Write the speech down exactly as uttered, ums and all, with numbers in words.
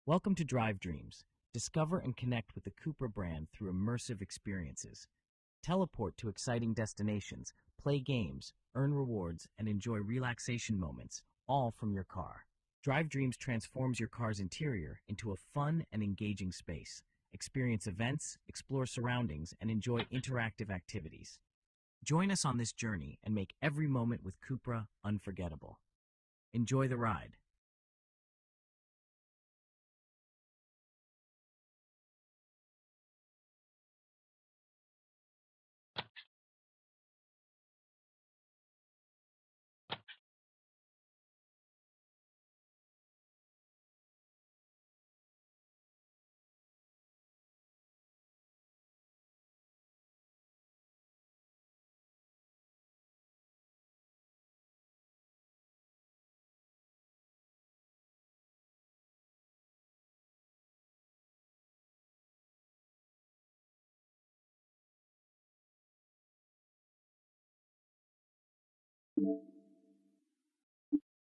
Welcome to Drive Dreams. Discover and connect with the Cupra brand through immersive experiences. Teleport to exciting destinations, play games, earn rewards, and enjoy relaxation moments, all from your car. Drive Dreams transforms your car's interior into a fun and engaging space. Experience events, explore surroundings, and enjoy interactive activities. Join us on this journey and make every moment with Cupra unforgettable. Enjoy the ride.